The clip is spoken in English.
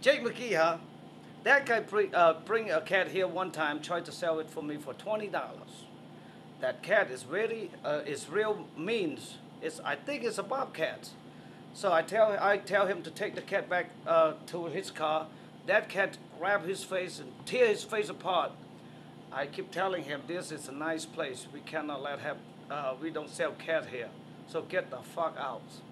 Jake McGee, huh? That guy bring a cat here one time, tried to sell it for me for $20. That cat is real means. I think it's a bobcat. So I tell him to take the cat back to his car. That cat grab his face and tear his face apart. I keep telling him this is a nice place. We cannot we don't sell cat here. So get the fuck out.